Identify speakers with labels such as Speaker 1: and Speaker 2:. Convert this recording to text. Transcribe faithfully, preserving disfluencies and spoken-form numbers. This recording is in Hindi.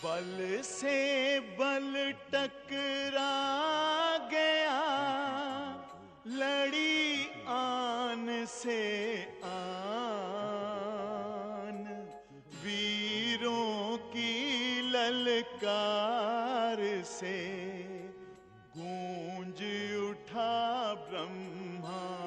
Speaker 1: बल से बल टकरा गया, लड़ी आन से आन, वीरों की ललकार से गूंज उठा ब्रह्मांड।